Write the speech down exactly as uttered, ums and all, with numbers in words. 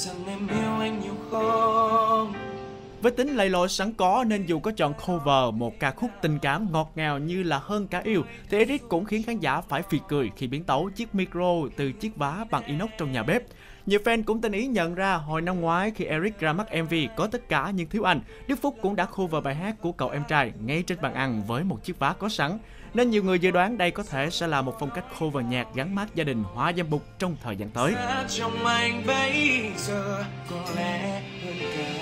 rằng em yêu anh nhiều không. Với tính lầy lội sẵn có nên dù có chọn cover một ca khúc tình cảm ngọt ngào như là Hơn Cả Yêu thì Eric cũng khiến khán giả phải phì cười khi biến tấu chiếc micro từ chiếc vá bằng inox trong nhà bếp. Nhiều fan cũng tinh ý nhận ra hồi năm ngoái khi Eric ra mắt em vê Có Tất Cả Nhưng Thiếu Anh, Đức Phúc cũng đã cover bài hát của cậu em trai ngay trên bàn ăn với một chiếc vá có sẵn. Nên nhiều người dự đoán đây có thể sẽ là một phong cách cover nhạc gắn mát gia đình Hoa Dâm Bụt trong thời gian tới. Trong anh bây giờ có lẽ hơn cả